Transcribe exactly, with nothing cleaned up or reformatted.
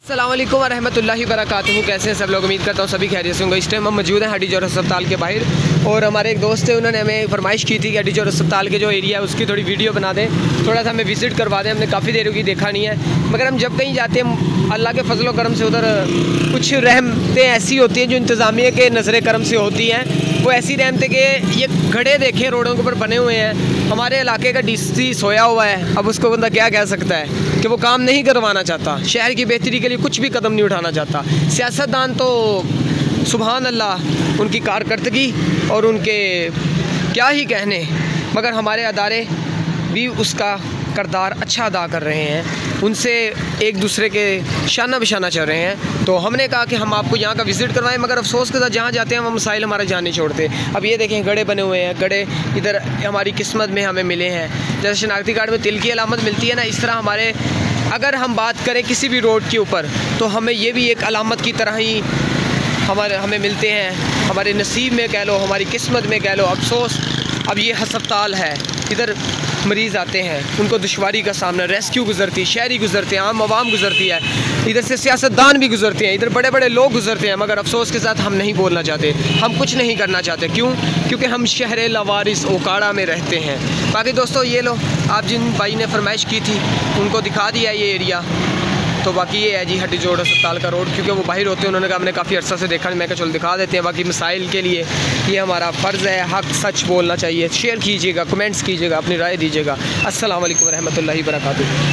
अस्सलाम वालेकुम रहमतुल्लाहि बरकातहू। कैसे हैं सब लोग? उम्मीद करता हूँ सभी खैरियत से होंगे। इस टाइम हम मौजूद हैं हड्डी जोड़ अस्पताल के बाहर और हमारे एक दोस्त है, उन्होंने हमें फरमाइश की थी कि हड्डी जोड़ अस्पताल के जो एरिया है उसकी थोड़ी वीडियो बना दें, थोड़ा सा हमें विज़िट करवा दें। हमने काफ़ी देर की देखा नहीं है, मगर हम जब कहीं जाते हैं अल्लाह के फजल करम से उधर कुछ रहमतें ऐसी होती हैं जो इंतज़ामिया के नज़र करम से होती हैं। वो ऐसी रहमतें कि ये घड़े देखें रोडों के ऊपर बने हुए हैं, हमारे इलाके का डीसी सोया हुआ है। अब उसको बंदा क्या कह सकता है कि वो काम नहीं करवाना चाहता, शहर की बेहतरी के लिए कुछ भी कदम नहीं उठाना चाहता। सियासतदान तो सुभान अल्लाह, उनकी कारकर्दगी और उनके क्या ही कहने, मगर हमारे अदारे भी उसका किरदार अच्छा अदा कर रहे हैं, उनसे एक दूसरे के शाना बिशाना चल रहे हैं। तो हमने कहा कि हम आपको यहाँ का विज़िट करवाएं, मगर अफसोस के साथ जहाँ जाते हैं वो मसाइल हमारे जान नहीं छोड़ते। अब ये देखें गड़े बने हुए हैं, गड़े इधर हमारी किस्मत में हमें मिले हैं। जैसे शनाख्ती कार्ड में तिल की अलामत मिलती है ना, इस तरह हमारे अगर हम बात करें किसी भी रोड के ऊपर तो हमें ये भी एक अलामत की तरह ही हमारे हमें मिलते हैं, हमारे नसीब में कह लो, हमारी किस्मत में कह लो। अफसोस अब ये हस्पताल है, इधर मरीज़ आते हैं, उनको दुश्वारी का सामना, रेस्क्यू गुजरती है, शहरी गुजरते हैं, आम आवाम गुजरती है, इधर से सियासतदान भी गुजरते हैं, इधर बड़े बड़े लोग गुजरते हैं, मगर अफसोस के साथ हम नहीं बोलना चाहते, हम कुछ नहीं करना चाहते। क्यों? क्योंकि हम शहर लवारिस ओकाड़ा में रहते हैं। बाकी दोस्तों ये लो, आप जिन भाई ने फरमाइश की थी उनको दिखा दिया ये एरिया। तो बाकी ये है जी हड्डी जोड़ अस्पताल का रोड, क्योंकि वो बाहर होते हैं, उन्होंने कहा हमने काफ़ी अर्सा से देखा, मैं कहा चलो दिखा देते हैं। बाकी मसाइल के लिए ये हमारा फ़र्ज़ है, हक सच बोलना चाहिए। शेयर कीजिएगा, कमेंट्स कीजिएगा, अपनी राय दीजिएगा। अस्सलाम वालेकुम रहमतुल्लाहि व बरकातहू।